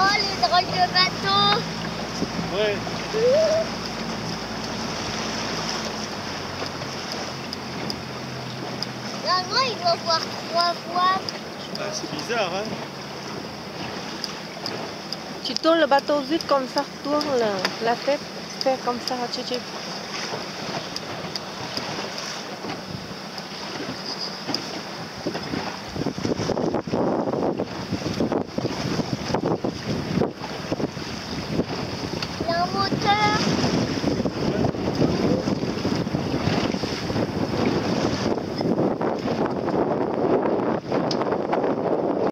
Oh, les drôles de bateaux. Ouais. Normalement, il doit voir 3 fois. Ah, c'est bizarre, hein? Tu tournes le bateau vite comme ça, tourne la tête, fais comme ça, Tchitchip.